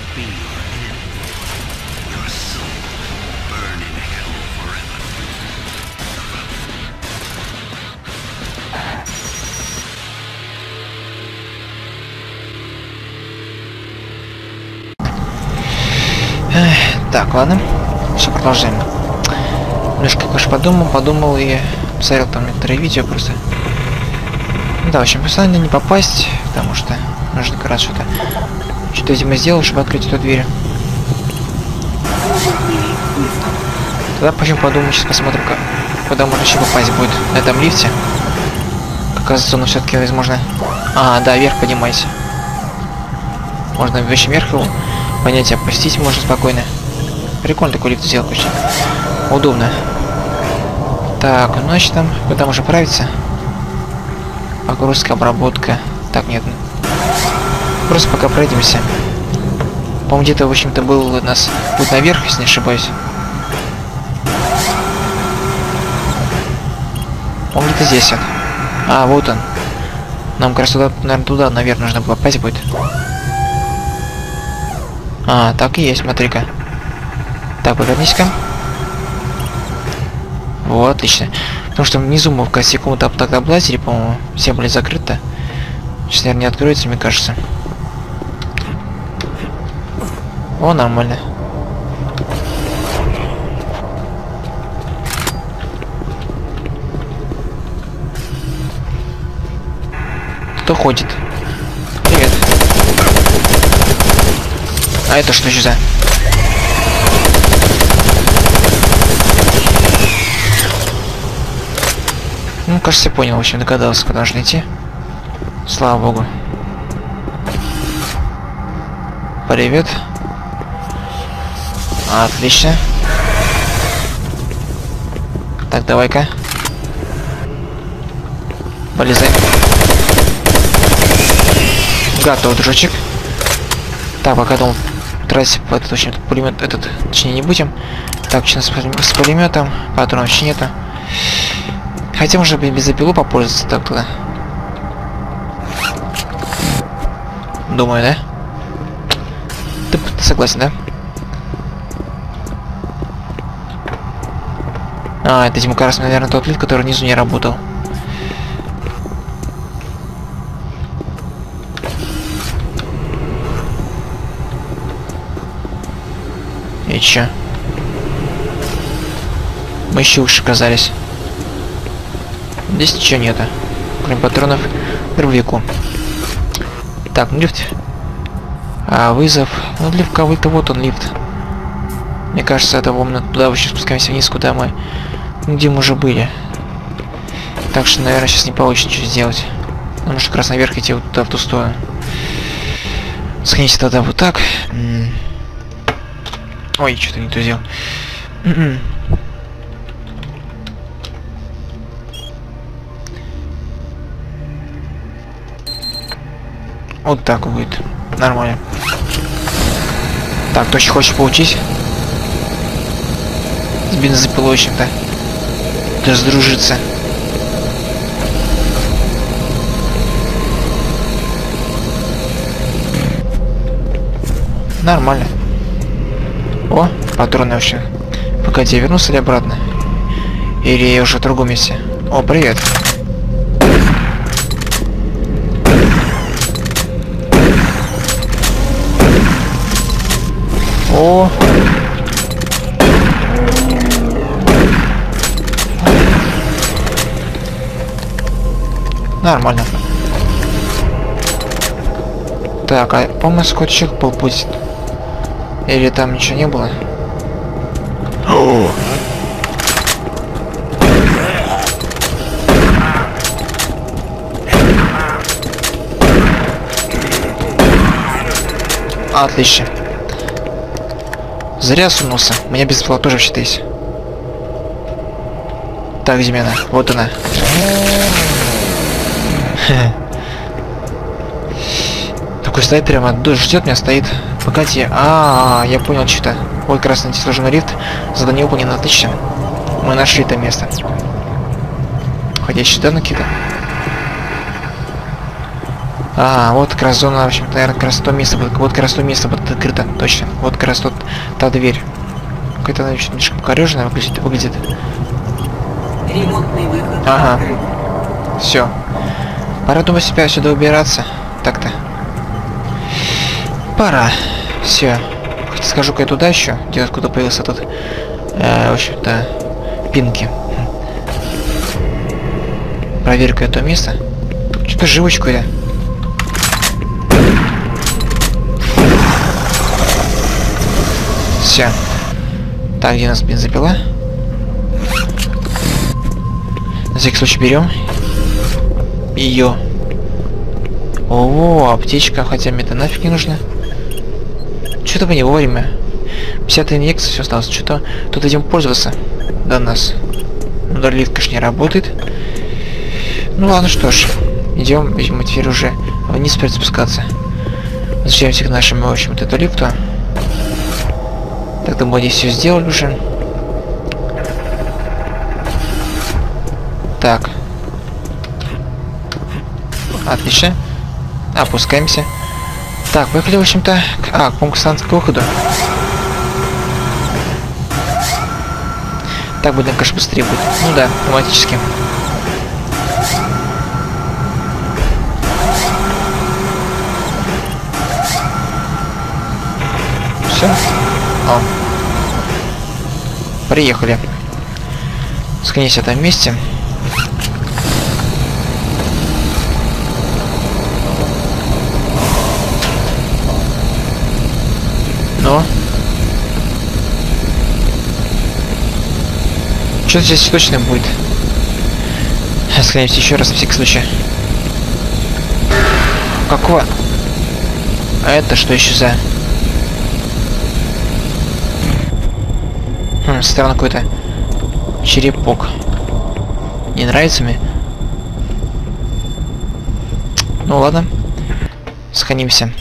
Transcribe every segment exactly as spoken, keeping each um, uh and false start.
be your end. Your soul burn in hell forever. Так, ладно. Все, продолжаем. Немножко, конечно, подумал, подумал и посмотрел там некоторые видео просто. Да, в общем, постоянно не попасть, потому что нужно как раз что-то что-то, видимо, сделать, чтобы открыть эту дверь. Тогда почему подумаю, сейчас посмотрим, как, куда можно еще попасть будет на этом лифте. Оказывается, он все-таки возможно. А, да, вверх поднимайся. Можно еще вверх его понять, опустить можно спокойно. Прикольно такой лифт сделал, очень удобно. Так, ну значит там куда можно правиться? Погрузка, обработка. Так, нет. Просто пока пройдемся. По-моему, где-то, в общем-то, был у нас путь наверх, если не ошибаюсь. По-моему, где-то здесь вот. А, вот он. Нам как раз туда, наверное, туда, наверх нужно попасть будет. А, так и есть, смотри-ка. Так, повернись-ка. Вот, отлично. Потому что внизу мы в каком-то тогда облазили, по-моему, все были закрыты. Сейчас, наверное, не откроется, мне кажется. О, нормально. Кто ходит? Привет. А это что еще за? Ну, кажется, я понял, в общем, догадался, куда нужно идти. Слава богу. Привет. Отлично. Так, давай-ка. Полезай. Готов, дружочек. Так, пока думал тратить по этот, очень, пулемет, этот, точнее, не будем. Так, что с пулеметом, патронов вообще нету. Хотя можно бензопилу попользоваться так туда. Думаю, да? Ты, ты согласен, да? А, это, видимо, как раз, наверное, тот лифт, который внизу не работал. И чё? Мы еще выше оказались. Здесь ничего нету, кроме патронов к дробовику. Так, ну лифт. А, вызов. Ну, лифт кого-то, вот он, лифт. Мне кажется, это вон туда, сейчас спускаемся вниз, куда мы... Где мы уже были. Так что, наверное, сейчас не получится ничего сделать. Нам нужно как раз наверх идти вот туда, в ту сторону. Сходите тогда вот так. Ой, что-то не то сделал. Вот так будет. Нормально. Так, точно хочешь получить? С бензопилой, в общем-то. Раздружиться. Нормально. О, патроны вообще. Погоди, я вернулся ли обратно? Или я уже в другом месте? О, привет. О. Нормально. Так, а по-моему, скотчик был будет. Или там ничего не было? О! Отлично. Зря сунулся. У меня бензопила тоже вообще-то есть. Так, где она? Вот она. Такой стоит прямо, ждет меня, стоит. Погоди. А, -а, -а я понял что-то. Ой, красный сложный лифт. Задание выполнено, отлично. Мы нашли это место. Ходящие данные какие-то. А, вот как раз зона, в общем-то, наверное, как раз то место, вот, вот как раз то место будет открыто, точно. Вот как раз тут та дверь. Какая-то она очень слишком покореженная выглядит, выглядит. Ремонтный выход. Ага. Все. Пора, думаю, себя сюда убираться. Так-то. Пора. Все. Хоть скажу-ка я туда еще, где откуда появился тут, э, в общем-то, Пинки. Проверь-ка это место. Что-то живучку я. Все. Так, где у нас бензопила? На всякий случай берем ее. О, аптечка, хотя мне это нафиг не нужно. Что-то мы не вовремя. пятьдесят инъекций все осталось. Что-то тут идем пользоваться до нас. Ну, да, лифт, конечно, не работает. Ну ладно, что ж. Идем, видимо, теперь уже вниз теперь спускаться. Возвращаемся к нашему, в общем-то, эту лифту. Так-то мы здесь все сделали уже. Так. Отлично. Опускаемся. Так, поехали, в общем-то, к... А, к пункту станции к выходу. Так будет, конечно, быстрее будет. Ну да, автоматически. Все. О. Приехали. Склонись там вместе. Но. Что-то здесь точно будет. Склонимся еще раз на всякий случай. Какого? А это что еще за? Хм, странно какой-то черепок. Не нравится мне? Ну ладно. Сходимся.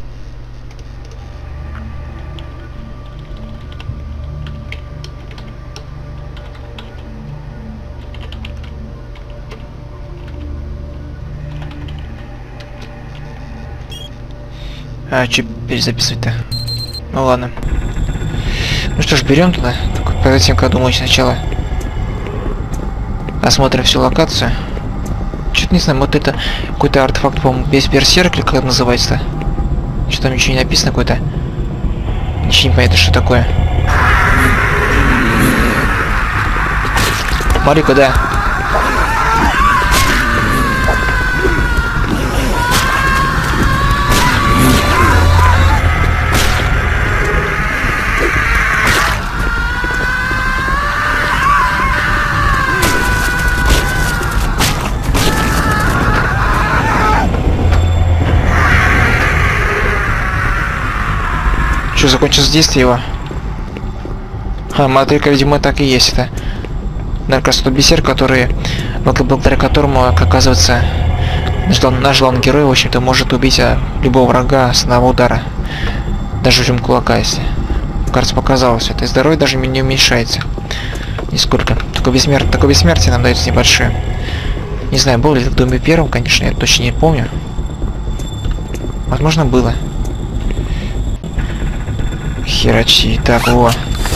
А, что перезаписывать-то? Ну ладно. Ну что ж, берем туда. Только перед этим, как думаю, сначала осмотрим всю локацию. Что-то не знаю, вот это какой-то артефакт, по-моему, без берсерк, или как это называется-то? Что там ничего не написано какое-то? Ничего не понятно, что такое. Смотри, куда? Что, закончилось действие его? А, мотылька, видимо, так и есть. Это, наверное, как раз тот бисер, который, благодаря которому, как оказывается, наш, наш главный герой, в общем-то, может убить а, любого врага с одного удара. Даже жим кулака, если. Кажется, показалось. Это здоровье даже не уменьшается. Нисколько. Такое бессмертие, такое бессмертие нам дается небольшое. Не знаю, было ли это в Доме первом, конечно, я точно не помню. Возможно, было. Херачи, так, во.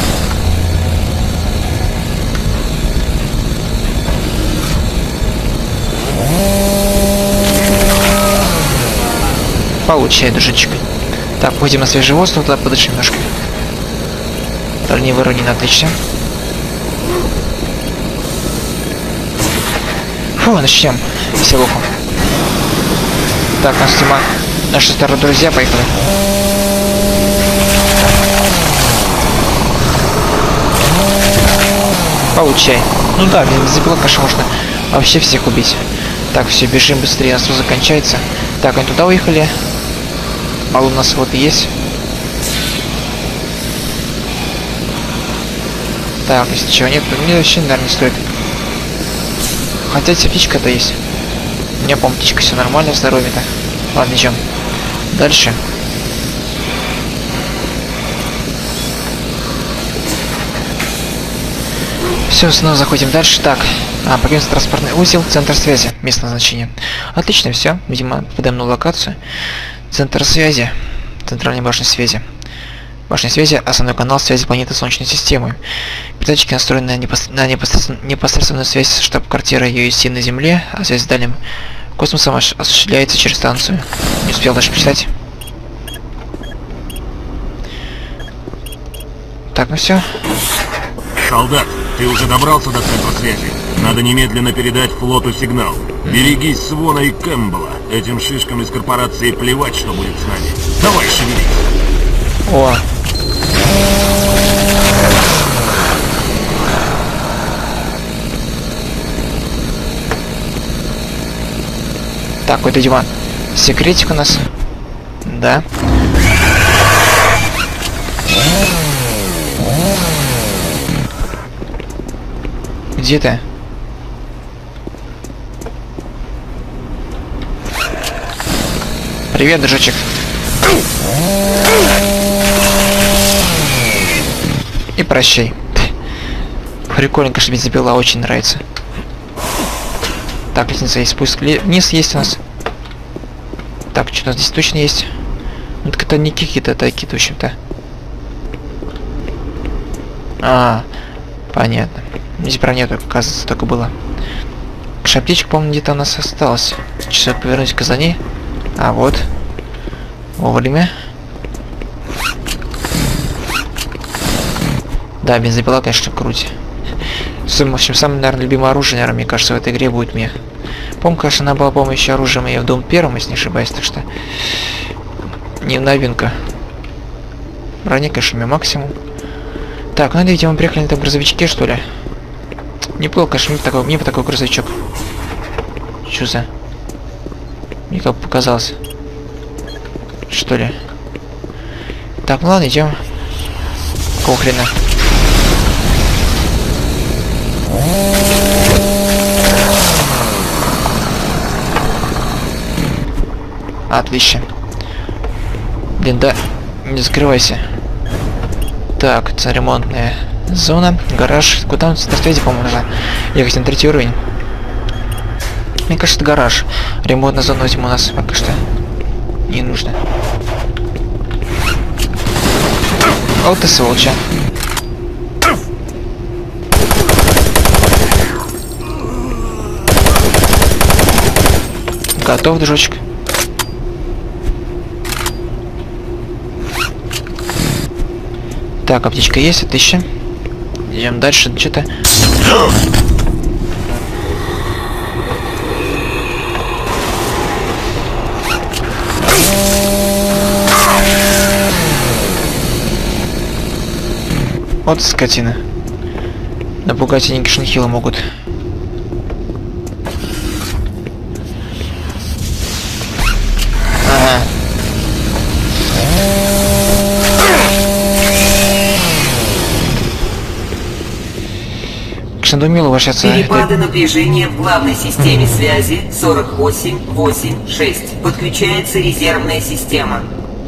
Получай, дружочек. Так, пойдем на свежий воздух, туда подышим немножко. Дальний выровнен, отлично. Фу, начнем веселуху. Так, нас тема. Наши старые друзья, поехали. Получай. Ну да, без запила, конечно, можно вообще всех убить. Так, все, бежим быстрее, нас сразу закончается. Так, они туда уехали. Мало у нас вот и есть. Так, если чего нет, то мне вообще, наверное, не стоит. Хотя эта птичка-то есть. У меня, по-моему, птичка все нормально, здоровье-то. Ладно, идем дальше. Все, снова заходим дальше. Так, А, покинуть транспортный узел, центр связи, место назначения. Отлично, все. Видимо, попадаем на локацию. Центр связи. Центральная башня связи. Башня связи, основной канал связи планеты Солнечной системы. Передатчики настроены на, непос... на непосредствен... непосредственную связь с штаб-квартирой ю эс си на Земле, а связь с дальним космосом осуществляется через станцию. Не успел даже почитать. Так, ну все. Солдат, ты уже добрался до центра связи? Надо немедленно передать флоту сигнал. Берегись Свона и Кэмпбелла. Этим шишкам из корпорации плевать, что будет с нами. Давай, шевелись. О. Так, какой-то диван. Секретик у нас. Да. Где ты? Привет, дружочек. И прощай. Прикольненько, что бензопила, очень нравится. Так, лестница есть, спуск вниз есть у нас. Так, что у нас здесь точно есть? Ну так это не какие-то такие, в общем-то. А, понятно. Здесь про нету, оказывается, только было. Шаптичек, по-моему, где-то у нас осталось. Сейчас повернуть-ка за ней. А вот. Вовремя. Да, бензопила, конечно, круть. В общем, самое, наверное, любимое оружие, наверное, мне кажется, в этой игре будет мне. Помню, конечно, она была, по-моему, еще оружием и в Дом первом, если не ошибаюсь, так что не новинка. Броня, конечно, мне максимум. Так, ну, видимо, мы приехали на этом грузовичке, что ли. Не плохо, конечно, мне такой, мне бы такой грузовичок. Чё за? Мне как показалось. Что ли? Так, ну ладно, идем. Какого хрена? Отлично. Блин, да, не закрывайся. Так, это ремонтная зона, гараж. Куда он с связи, по-моему, нужно ехать на третий уровень. Мне кажется, это гараж. Ремонтная зона возьму у нас пока что не нужно. О, ты сволоча. Готов, дружочек. Так, аптечка есть, отлично. Идем дальше, что-то. Вот скотина. Напугать они, конечно, нехило могут. Ага. Шандумилу вошаться. Перепады напряжения в главной системе связи сорок восемь восемь шесть. Подключается резервная система.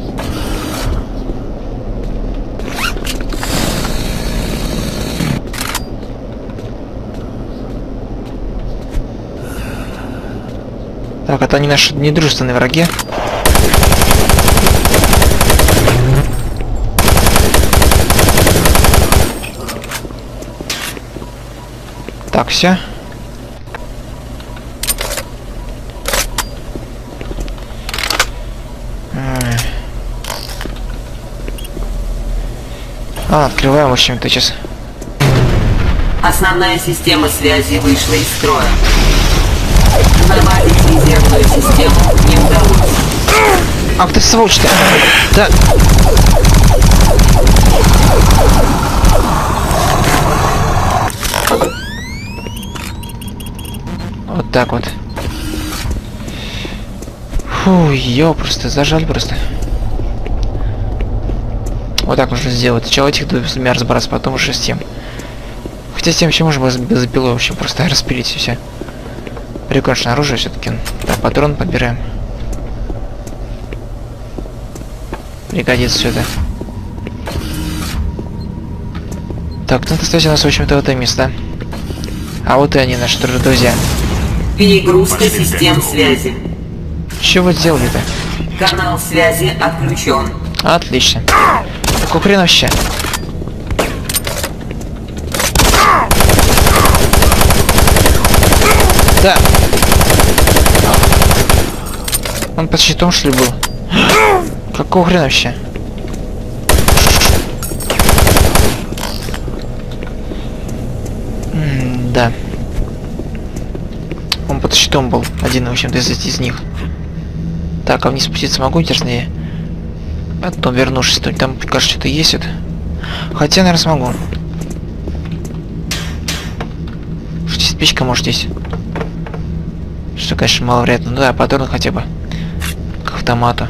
Так, это они наши недружественные враги. Так, все. А, открываем, в общем-то, сейчас. Основная система связи вышла из строя. Наладить резервную систему не удалось. Ах ты сволочь-то! Да. Вот так вот. Фу, ё, просто зажали просто. Вот так нужно сделать. Сначала этих двумя разбираться, потом уже с тем. Хотя с тем еще можно без пилы, в общем, просто распилить и все. Прикольное оружие все-таки. Так, патрон подбираем. Пригодится все это. Так, центр связи у нас, в общем-то, в это место. А вот и они, наши друзья. Перегрузка систем связи. Что вы сделали-то? Канал связи отключен. Отлично. Какой хрен вообще? Да. Он под щитом, что ли, был? Какого хрена вообще? М да. Он под щитом был. Один, в общем-то, из, из них. Так, а вниз спуститься могу, интересно, я? А потом вернувшись, то там, кажется, что-то есть вот. Хотя, наверное, смогу. Спичка, может, здесь. Что, конечно, маловероятно. Ну да, патроны хотя бы. К автомату.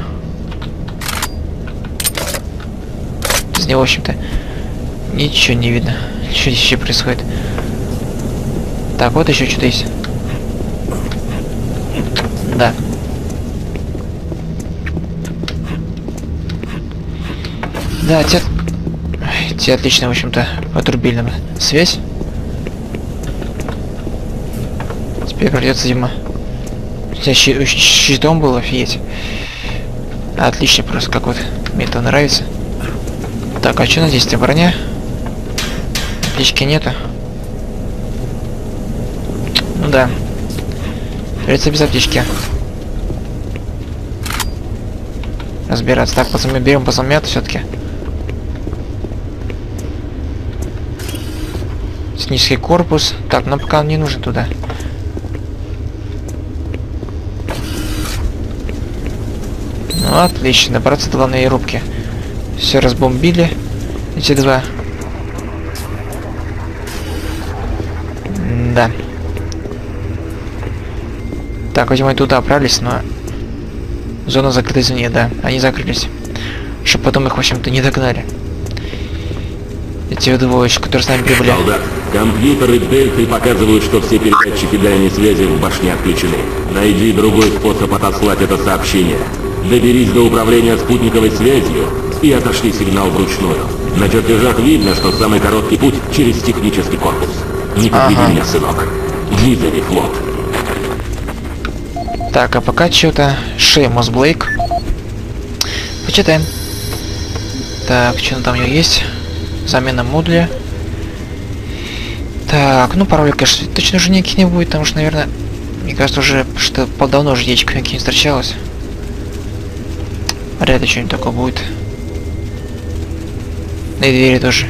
Из него, в общем-то, ничего не видно. Что здесь еще происходит? Так, вот еще что-то есть. Да. Да, те... те отлично, в общем-то, отрубили нам связь. Теперь придется, видимо... Хотя щи щитом был, офигеть. Отлично просто, как вот. Мне это нравится. Так, а что у нас здесь-то? Броня? Аптечки нету. Ну да. Придется без аптечки разбираться. Так, пацаны, берем пацанмет все-таки. Технический корпус. Так, но пока он не нужен туда. Ну, отлично, добраться до главной рубки. Все разбомбили. Эти два. Да. Так, видимо, они туда отправились, но... Зона закрыта извне, да. Они закрылись. Чтобы потом их, в общем-то, не догнали. Эти двоечки, которые с нами прибыли. Солдат, компьютеры Дельты показывают, что все передатчики дальней связи в башне отключены. Найди другой способ отослать это сообщение. Доберись до управления спутниковой связью и отошли сигнал вручную. На чертежах видно, что самый короткий путь через технический корпус. Не подведи Ага. меня, сынок. Визови флот. Так, а пока что-то Шеймус Блейк. Почитаем. Так, что там у него есть? Замена модуля. Так, ну пароля, конечно, точно уже никаких не будет, потому что, наверное, мне кажется, уже что давно уже яичко никаких не встречалось. Вряд ли что-нибудь такое будет. Да и двери тоже.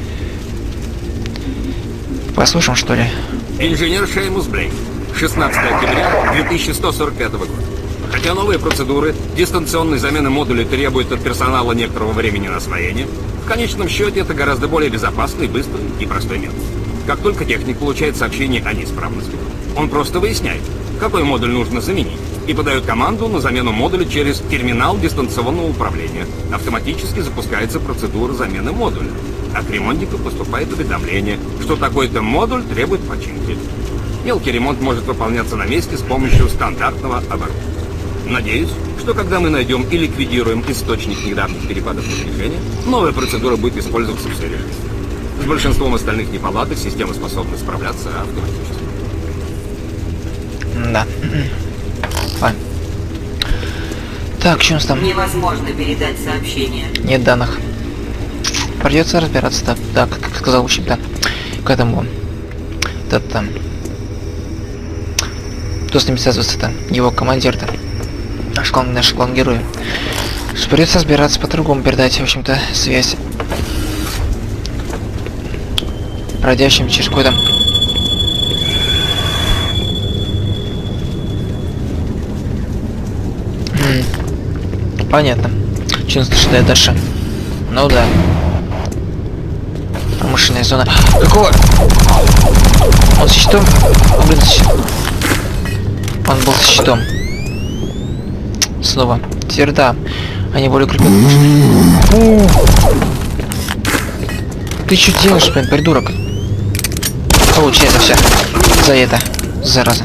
Послушаем, что ли? Инженер Шеймус Блейк. шестнадцатого октября две тысячи сто сорок пятого года. Хотя новые процедуры дистанционной замены модулей требуют от персонала некоторого времени на освоение, в конечном счете это гораздо более безопасный, быстрый и простой метод. Как только техник получает сообщение о неисправности, он просто выясняет, какой модуль нужно заменить, и подает команду на замену модуля через терминал дистанционного управления. Автоматически запускается процедура замены модуля. А к ремонтнику поступает уведомление, что такой-то модуль требует починки. Мелкий ремонт может выполняться на месте с помощью стандартного оборудования. Надеюсь, что когда мы найдем и ликвидируем источник недавних перепадов напряжения, новая процедура будет использоваться в серии. С большинством остальных неполадок система способна справляться автоматически. Да. Ладно. Так, что у нас там? Невозможно передать сообщение. Нет данных. Придется разбираться, да, да, как сказал, в общем-то, к этому. Да, там. Кто с ним связывается-то? Его командир-то. Наш клан, наш клан героя. Придется разбираться, по-другому передать, в общем-то, связь. Бродящим через какой-то... Понятно. Что нас ожидает дальше? Ну да. Промышленная зона. Какого? Он с щитом? Он, блин, с щитом. Он был с щитом. Снова. Теперь да. Они более крупные. Ты что делаешь, блин, придурок? Получай за все. За это. Зараза.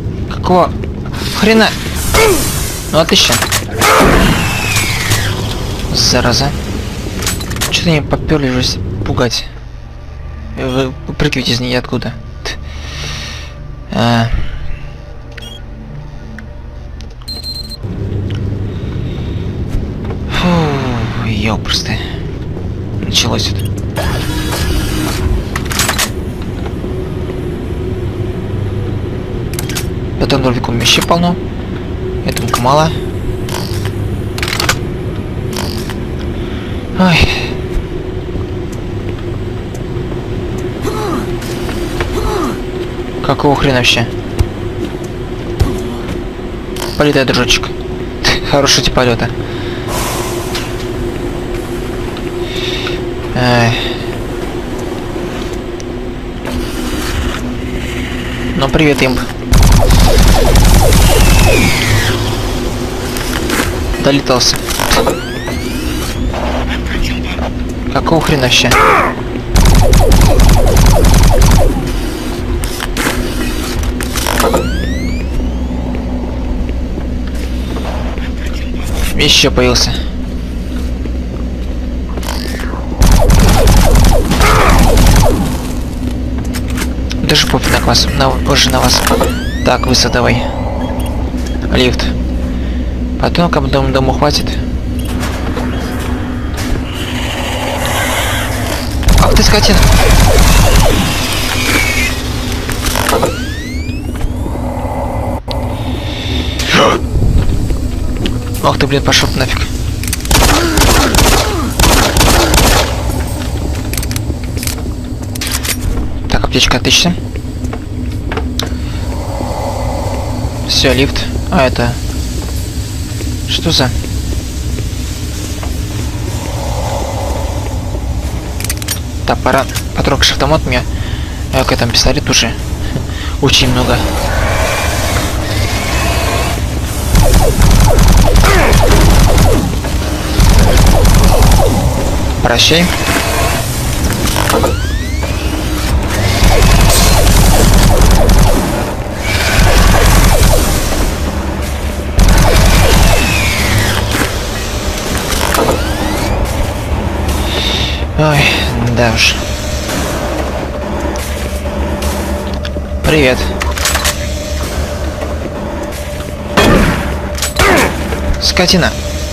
Какого хрена? Ну отлично. Зараза. Что-то не поперли же пугать. Вы выпрыгиваете из нее откуда? А. Фу, ёпрсты. Началось это. Потом дробику вещей полно. Этому мало. Ой. Какого хрена вообще? Полетай, дружочек. Хороший тип полета. Ай. Ну, привет, имп. Долетался. Какого хрена вообще? Еще появился. Даже пофиг на вас, на, уже на вас. Так, высо давай. Лифт. Потом к дому, дому хватит. Ах ты скотина! Ах ты, блин, пошел нафиг. Так, аптечка, отлично. Все, лифт. А это... Что за... Так, пора потрогать автомат. У меня э, к этому пистолет уже очень много. Прощай. Ой, да уж. Привет. Скотина.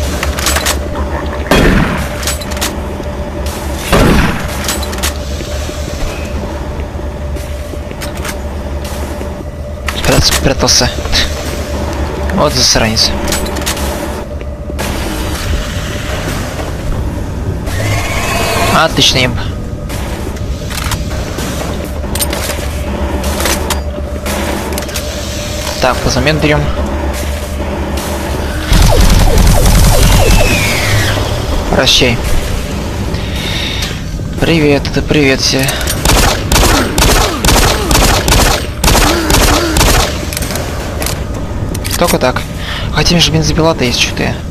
Спрятался. Вот засранец. Отличный имп. Так, по замен берем. Прощай. Привет, это привет все. Только так. Хотя же бензопила-то есть, что-то я.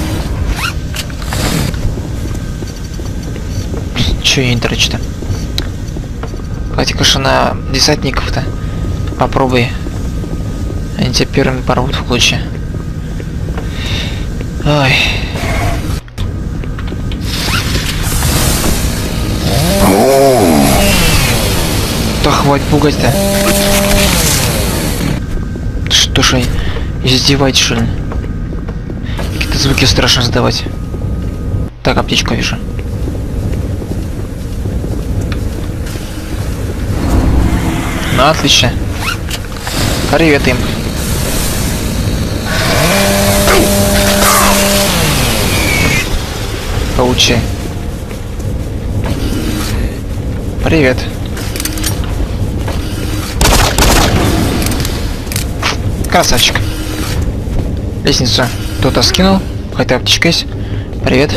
Че я не трачу-то? Хотя, конечно, на десантников-то попробуй. Они тебя первыми порвут в клочья. Ой. Да хватит пугать-то. Что ж, издевайтесь, что ли? Какие-то звуки страшно сдавать. Так, аптечку вижу. Ну, отлично. Привет им. Получи. Привет. Красавчик. Лестницу кто-то скинул. Хотя аптечка есть. Привет.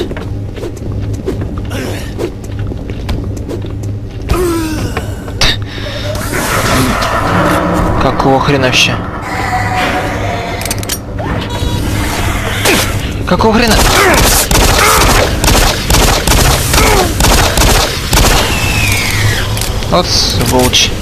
Какого хрена вообще? Какого хрена? Вот сволочь.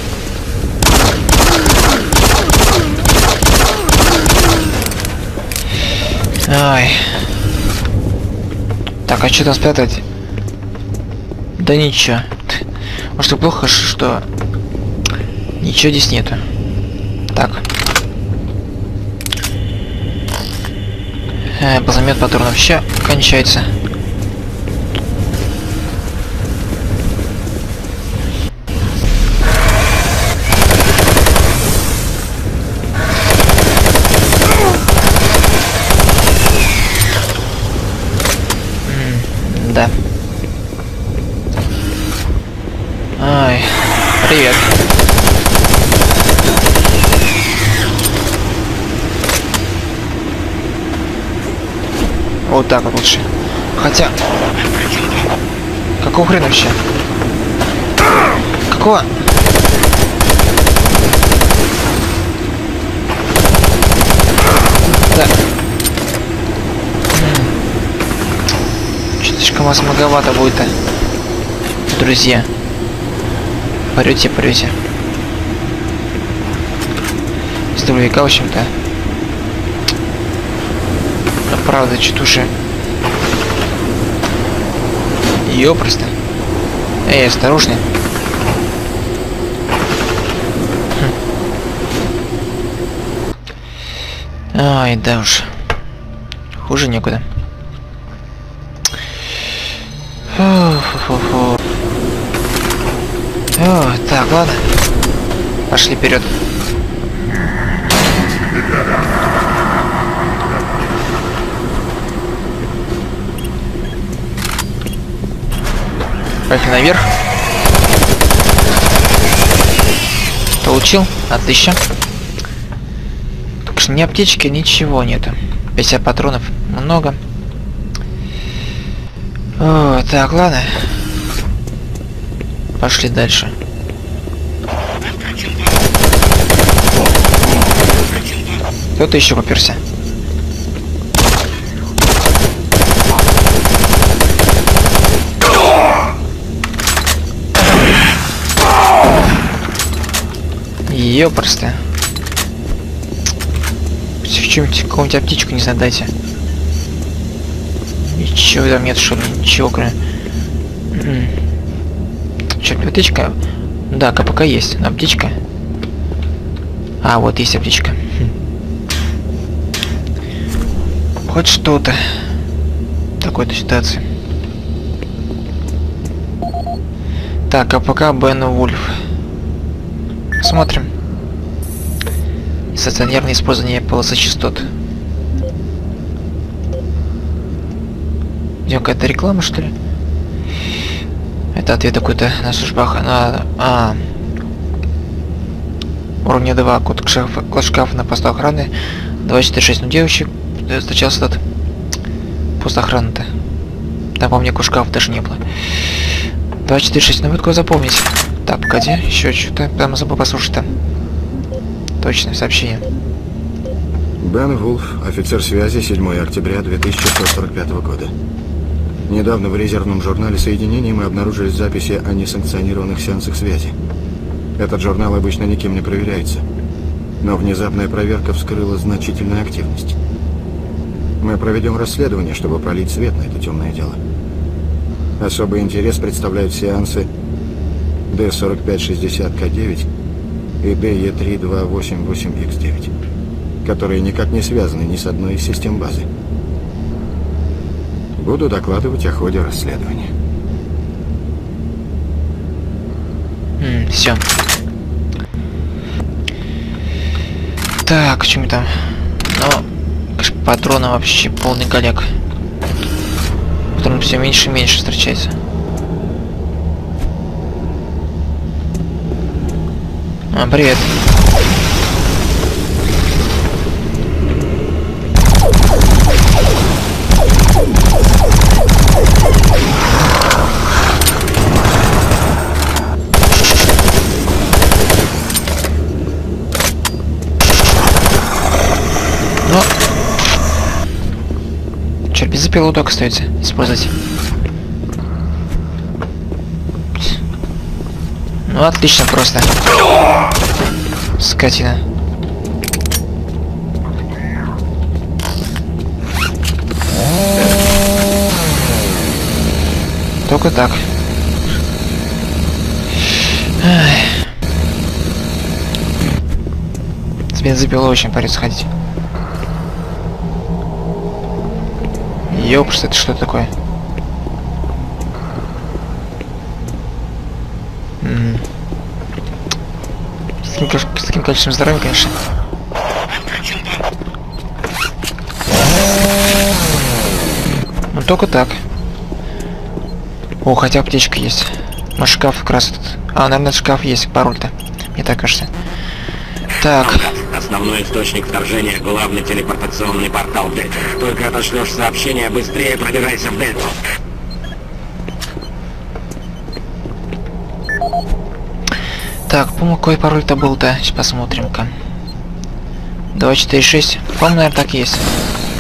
Ай. Так, а что там спрятать? Да ничего. Может, и плохо, что ничего здесь нету. Так. Э, Плазмет патронов ща кончается. М, Да. Ай, привет. Вот так вот лучше. Хотя... Какого хрена вообще? Какого? Да. Что-то слишком вас многовато будет-то. Друзья. Порете, порете. С дробовика, в общем-то. А правда, что-то уже... Ёпросто. Эй, осторожней. Хм. Ай, да уж. Хуже некуда. Фу-фу-фу. О, так, ладно. Пошли вперед. Поехали наверх. Получил? Отлично. Так что ни аптечки, ничего нету. пятьдесят патронов много. О, так, ладно. Пошли дальше. Кто-то еще поперся. Ёпрсто. В чем-нибудь, какую-нибудь аптечку, не знаю, дайте. Ничего там нет, что ли? Ничего, кроме... Что, аптечка? Да, КПК есть. Но аптечка? А, вот есть аптечка. Хоть что-то. В такой-то ситуации. Так, КПК Бен Вульф. Смотрим. Стационарное использование полосы частот. Где какая-то реклама, что ли? Это ответ какой-то на службах на а, уровне два. Код шкафа, код шкафа на посту охраны два четыре шесть. Ну, девочек встречался этот пост охраны-то. Там, по мне, код шкафа даже не было. два четыре шесть. Ну, вы такое запомните. Так, погоди, еще что-то. Прямо забыл послушать-то. Точное сообщение. Бен Вульф, офицер связи, седьмое октября две тысячи сто сорок пятого года. Недавно в резервном журнале соединений мы обнаружили записи о несанкционированных сеансах связи. Этот журнал обычно никем не проверяется, но внезапная проверка вскрыла значительную активность. Мы проведем расследование, чтобы пролить свет на это темное дело. Особый интерес представляют сеансы Д сорок пять шестьдесят К девять и Д Е три два восемь восемь Х девять, которые никак не связаны ни с одной из систем базы. Буду докладывать о ходе расследования. Mm, все. Так, что там? Ну, патроны вообще полный голяк. Патронов все меньше и меньше встречается. А, привет. Ну, чё, бензопилу только остается использовать. Ну, отлично просто. Скотина. Только так. Ай. С бензопилой очень парит сходить. Ёпс, это что такое? М -м. С, таким, с таким количеством здоровья, конечно. Ну только так. О, хотя аптечка есть. Может, шкаф как раз этот. А, наверное, шкаф есть, пароль-то. Мне так кажется. Так. Основной источник вторжения — главный телепортационный портал Дельта. Только отошлешь сообщение, быстрее пробирайся в Дельту. Так, по-моему, какой пароль-то был-то? Сейчас посмотрим-ка. два четыре шесть. По-моему, наверное, так и есть.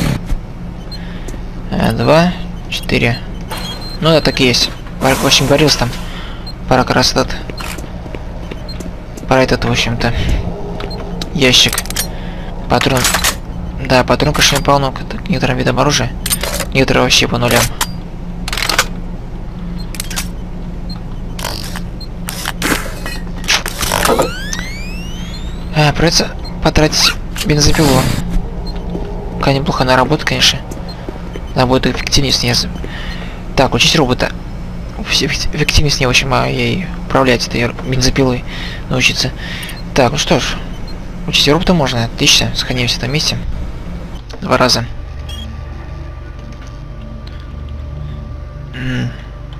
два четыре. Ну да, так и есть. Пара, в общем, говорился там. Пора как раз этот. Пора этот, в общем-то. Ящик. Патрон. Да, патрон, конечно, полно к некоторым видам оружия. Некоторые вообще по нулям. А, придется потратить бензопилу. Пока неплохо она работает, конечно. Она будет эффективнее с ней. Так, учить робота. Эффективнее с ней очень мало ей управлять этой бензопилой научиться. Так, ну что ж. Учить робота можно. Отлично. Сохранимся в этом месте. Два раза. М.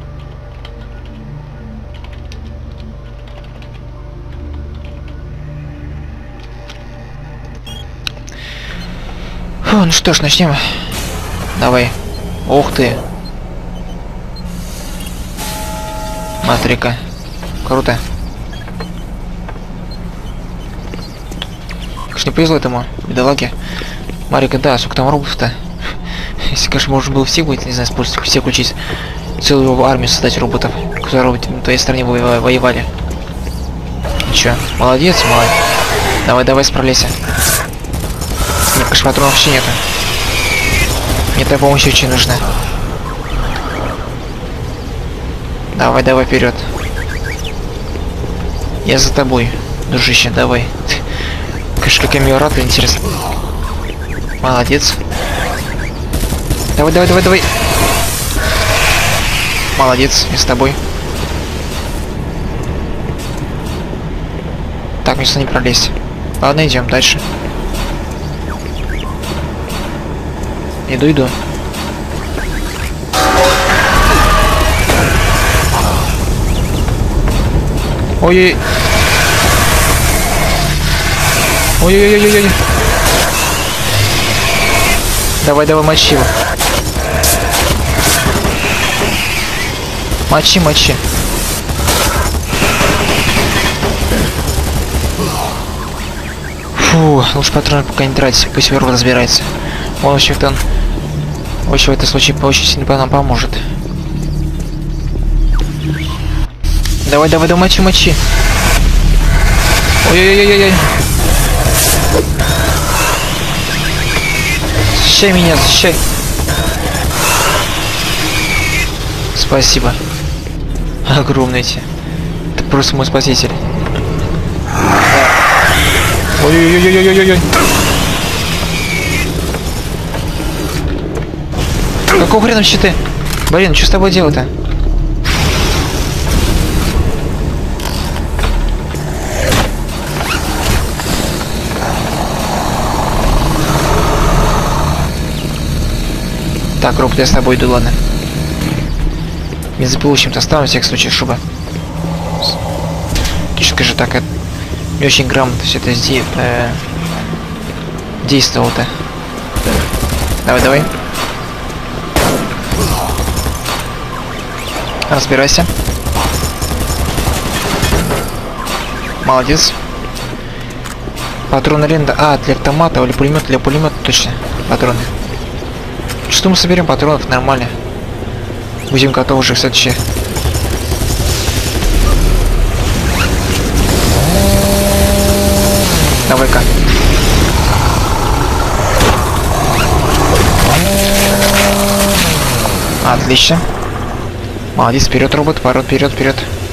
Фу, ну что ж, начнем. Давай. Ух ты. Матрика. Круто. Конечно, не повезло этому бедолаге. Марика, да, сколько там роботов-то? Если, конечно, можно было всех будет, не знаю, использовать, всех учить. Целую армию создать роботов, которые в твоей стране во воевали. Ничего, молодец, молодец. Давай, давай, справляйся. Мне, конечно, патронов вообще нету. Мне твоя помощь очень нужна. Давай, давай, вперед. Я за тобой, дружище, давай. Конечно, как я меня рад, интересно. Молодец. Давай, давай, давай, давай. Молодец, я с тобой. Так, мне сюда не пролезть. Ладно, идем дальше. Иду, иду. Ой-ой-ой. Ой-ой-ой-ой-ой. Давай, давай, мочи его. Мочи, мочи. Фу, лучше патроны пока не тратить, пусть Веру разбирается. Он вообще-то, очень в этом случае очень сильно нам поможет. Давай, давай, давай, мочи, мочи. Ой-ой-ой-ой-ой. Защищай меня, защищай. Спасибо. Огромный тебе. Ты просто мой спаситель. Ой-ой-ой-ой-ой-ой-ой. Какого хрена щиты? Блин, что с тобой делать-то? Так, робот, я с тобой иду, ладно. Бензопилу чем-то оставим, в всяком случае, чтобы... Скажи так, это не очень грамотно все это здесь э... действовало-то. Давай, давай. Разбирайся. Молодец. Патроны ленда. А, для автомата или пулемета, для пулемета точно. Патроны. Что мы соберем патронов нормально. Будем готовы уже, кстати. Давай-ка. Отлично. Молодец, вперед, робот, ворот, вперед, вперед.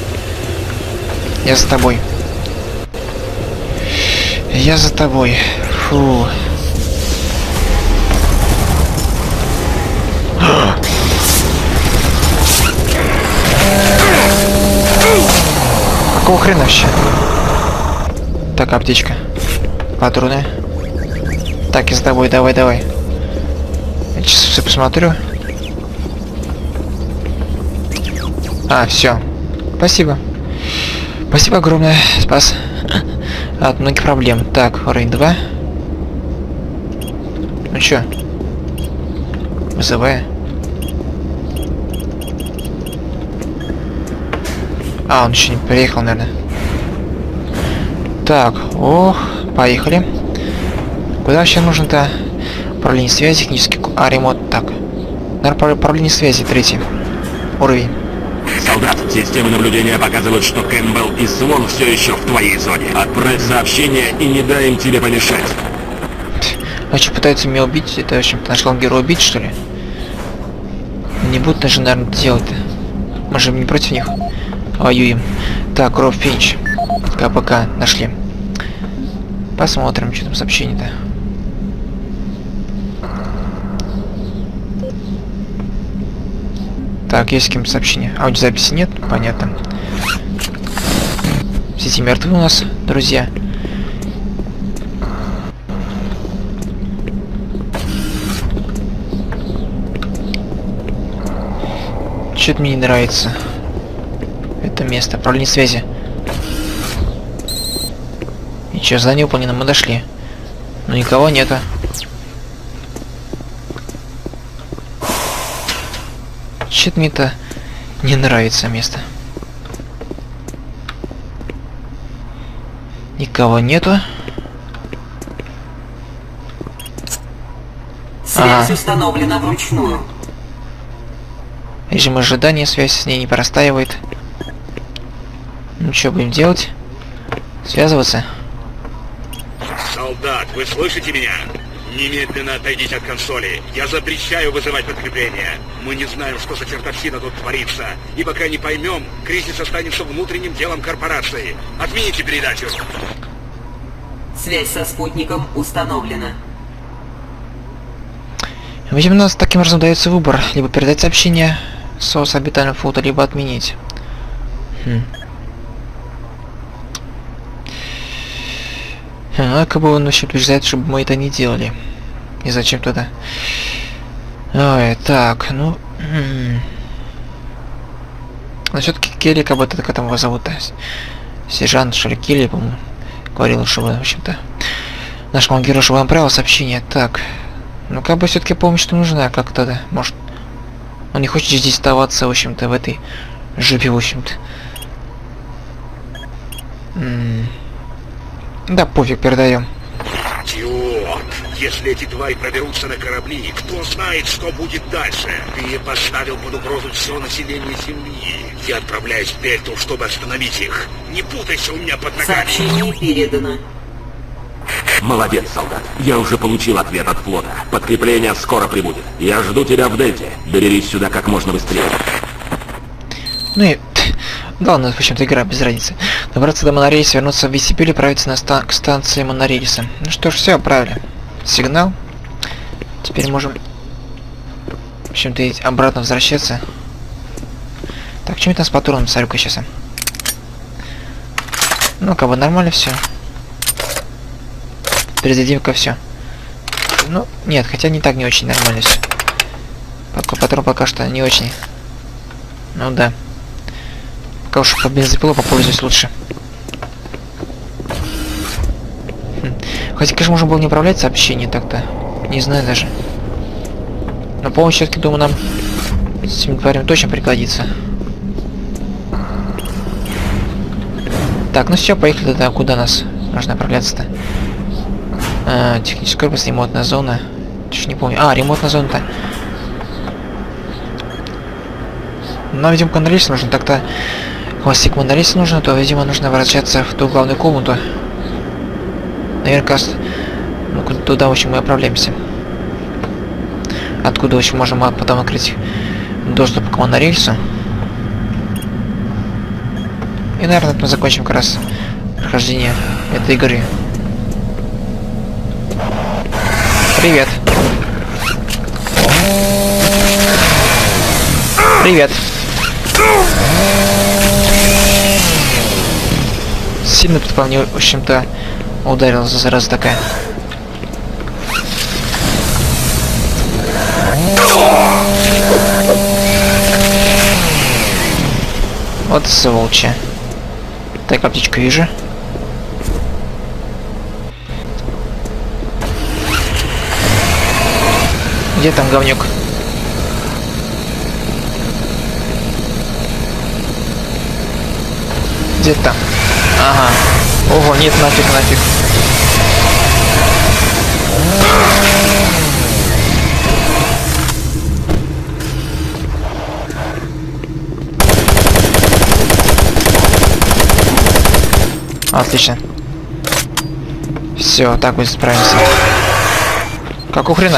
Я за тобой. Я за тобой. Фу. Какого хрена вообще? Так, аптечка. Патроны. Так, я за тобой, давай, давай. Я сейчас все посмотрю. А, все. Спасибо. Спасибо огромное. Спас. От многих проблем. Так, уровень два. Ну чё? Вызывай. А, он еще не приехал, наверное. Так, ох, поехали. Куда вообще нужно-то? Управление связи, технический... А, ремонт, так. Наверное, управление связи, третий уровень. Солдат, системы наблюдения показывают, что Кэмпбелл и Свон все еще в твоей зоне. Отправь сообщение и не дай им тебе помешать. А что, пытаются меня убить? Это, в общем-то, наш главный герой убить, что ли? Не будут даже, наверное, делать-то. Мы же не против них воюем. Так, Роб Финч. КПК нашли. Посмотрим, что там сообщение-то. Так, есть с кем сообщение. Аудиозаписи нет? Понятно. Все эти мертвы у нас, друзья. Что-то мне не нравится. Это место. Управление связи. И что, задание выполнено, мы дошли. Но никого нету. Что-то мне это не нравится место. Никого нету. Связь Ага. установлена вручную. Режим ожидания, связь с ней не простаивает. Ну что будем делать? Связываться? Солдат, вы слышите меня? Немедленно отойдите от консоли. Я запрещаю вызывать подкрепление. Мы не знаем, что за чертовщина тут творится. И пока не поймем, кризис останется внутренним делом корпорации. Отмените передачу. Связь со спутником установлена. Видимо, у нас таким образом дается выбор. Либо передать сообщение с орбитального флота, либо отменить. Хм. А как бы он вообще утверждает, чтобы мы это не делали. И зачем тогда? Ой, так, ну... Но все-таки Келли, как бы это как там его зовут-то? Сержант, что ли, Келли, по-моему, говорил, чтобы, в общем-то, наш герой, чтобы он отправил сообщение. Так, ну как бы все-таки помощь что нужна, как тогда? Может, он не хочет здесь оставаться, в общем-то, в этой жопе, в общем-то. Да пофиг, передаем. Идиот! Если эти твари проберутся на корабли, кто знает, что будет дальше? Ты поставил под угрозу все население Земли. Я отправляюсь в Бельту, чтобы остановить их. Не путайся у меня под ногами. Сообщение передано. Молодец, солдат. Я уже получил ответ от флота. Подкрепление скоро прибудет. Я жду тебя в Дельте. Доберись сюда как можно быстрее. Ну и... Да, у нас, в общем-то, игра без разницы. Добраться до монорельса, вернуться в вестибюль и отправиться на ста к станции монорельса. Ну что ж, все, правильно. Сигнал. Теперь можем, в общем-то, обратно возвращаться. Так, чем это с патроном? Смотрю-ка сейчас. Ну, как бы нормально все. Передадим-ка все. Ну, нет, хотя не так, не очень нормально все. Патрон пока что не очень. Ну да. Пока уж по бензопилу попользуюсь лучше. Хм. Хотя, конечно, можно было не управлять сообщение так-то. Не знаю даже. Но помощь все-таки, думаю, нам с этими тварями точно пригодится. Так, ну все, поехали тогда. Куда нас нужно направляться-то? А, техническая корпус, ремонтная зона. Чуть не помню. А, ремонтная зона-то. Но, видимо, к монорельсу нужно так-то... Если к монорельсу нужно, то, видимо, нужно возвращаться в ту главную комнату. Наверное, ну, туда, в общем, мы отправляемся. Откуда, в общем, можем потом открыть доступ к монорельсу. И, наверное, мы закончим как раз прохождение этой игры. Привет. Привет. Сильно тут по мне, в общем-то, ударила зараза такая. Вот сволочи. Так, аптечку вижу. Где там говнюк? Где там? Ага. Ого, нет, нафиг, нафиг. Отлично. Все, так мы справимся. Как у хрена?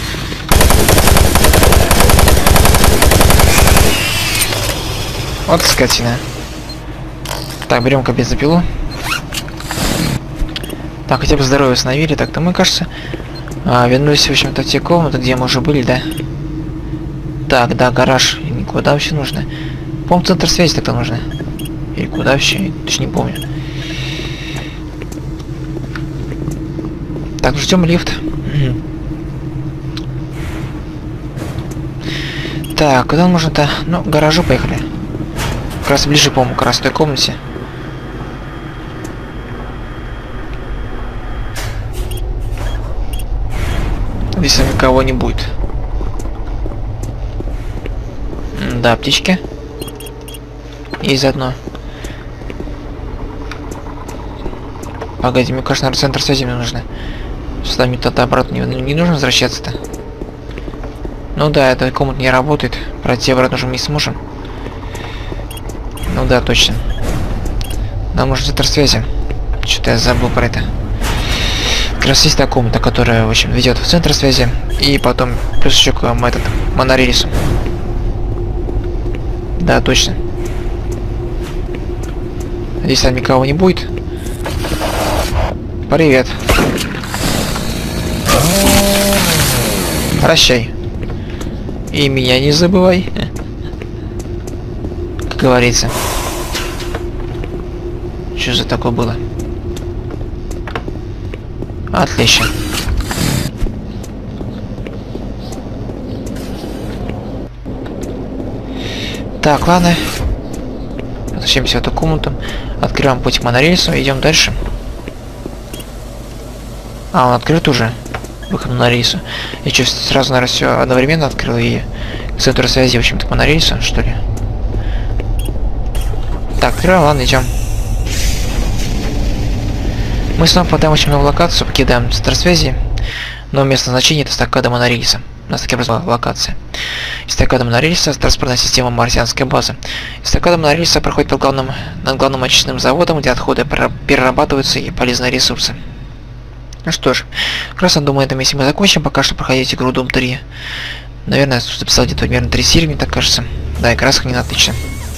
Вот скотина. Так, берем-ка бензопилу. Так, хотя бы здоровье восстановили. Так-то мы, кажется, а, вернулись, в общем-то, в те комнаты, где мы уже были, да? Так, да, гараж. И куда вообще нужно? По-моему, центр связи тогда нужно. Или куда вообще? Точно не помню. Так, ждем лифт. Так, куда можно-то? Ну, к гаражу поехали. Как раз ближе, по-моему, к раз той комнате. Здесь никого не будет. Да, птички. И заодно. Погоди, мне кажется, наверное, центр связи мне нужно. Сюда мне тогда обратно не, не нужно возвращаться-то. Ну да, эта комната не работает. Пройти обратно уже мы не сможем. Ну да, точно. Нам нужен центр связи. Что-то я забыл про это. Как раз есть та комната, которая, в общем, ведет в центр связи. И потом плюс еще к вам этот монорельсу. Да, точно. Здесь там никого не будет. Привет. Прощай. И меня не забывай. Как говорится. Что за такое было? Отлично. Так, ладно. Возвращаемся в эту комнату. Открываем путь к монорельсу и идем дальше. А, он открыт уже. Выход на рейсу. Я что, сразу, наверное, все одновременно открыл и к центру связи, в общем-то, по рейсу, что ли? Так, открываем, ладно, идем. Мы снова попадаем очень много в локацию, покидаем центр связи, но место назначения это эстакада монорельса. У нас таки образовалась локация. Эстакада монорельса, транспортная система марсианской базы. Эстакада монорельса проходит под главным, над главным очистным заводом, где отходы перерабатываются и полезные ресурсы. Ну что ж, как раз я думаю, на этом месте мы закончим. Пока что проходить игру Doom три. Наверное, я записал где-то примерно три серии, мне так кажется. Да, и краска не отлично.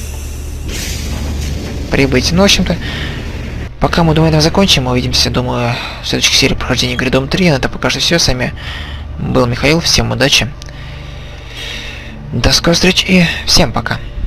Прибыть. Ну, в общем-то, пока мы, думаю, на этом закончим. Мы увидимся, думаю, в следующих сериях прохождения игры Doom три. На это пока что все. С вами был Михаил. Всем удачи. До скорой встречи и всем пока.